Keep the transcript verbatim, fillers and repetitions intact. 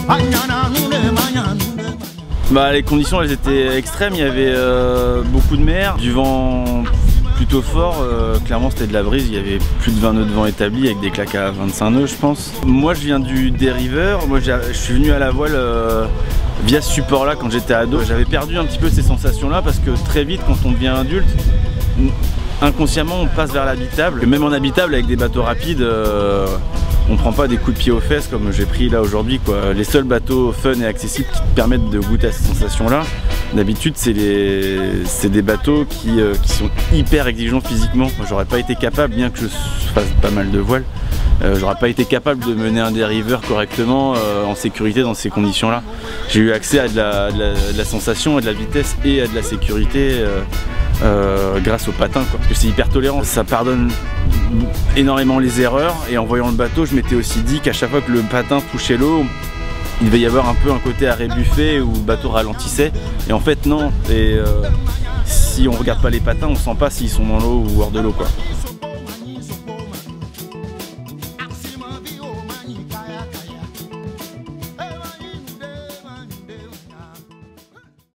Bah, les conditions elles étaient extrêmes, il y avait euh, beaucoup de mer, du vent plutôt fort, euh, clairement c'était de la brise, il y avait plus de vingt nœuds de vent établis avec des claques à vingt-cinq nœuds je pense. Moi je viens du dériveur, moi je suis venu à la voile euh, via ce support là quand j'étais ado. J'avais perdu un petit peu ces sensations là parce que très vite quand on devient adulte, inconsciemment on passe vers l'habitable. Même en habitable avec des bateaux rapides, euh, on prend pas des coups de pied aux fesses comme j'ai pris là aujourd'hui quoi. Les seuls bateaux fun et accessibles qui te permettent de goûter à ces sensations là, d'habitude c'est les... des bateaux qui, euh, qui sont hyper exigeants physiquement. Moi j'aurais pas été capable, bien que je fasse pas mal de voiles, euh, j'aurais pas été capable de mener un dériveur correctement euh, en sécurité dans ces conditions là. J'ai eu accès à de la, de, la, de la sensation, à de la vitesse et à de la sécurité euh, euh, grâce au patin quoi. Parce que c'est hyper tolérant, ça pardonne énormément les erreurs et en voyant le bateau je m'étais aussi dit qu'à chaque fois que le patin touchait l'eau il devait y avoir un peu un côté arrêt buffet où le bateau ralentissait et en fait non, et euh, si on regarde pas les patins on sent pas s'ils sont dans l'eau ou hors de l'eau quoi.